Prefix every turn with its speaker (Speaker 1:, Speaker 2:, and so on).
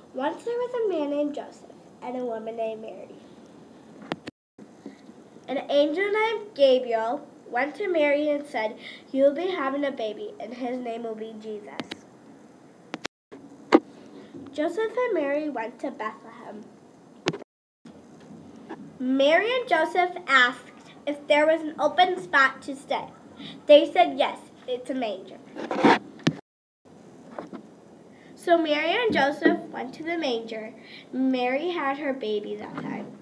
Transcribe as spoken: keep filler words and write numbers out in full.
Speaker 1: Once there was a man named Joseph and a woman named Mary. An angel named Gabriel went to Mary and said, "You will be having a baby, and his name will be Jesus." Joseph and Mary went to Bethlehem. Mary and Joseph asked if there was an open spot to stay. They said, "Yes, it's a manger." So Mary and Joseph went to the manger. Mary had her baby that time.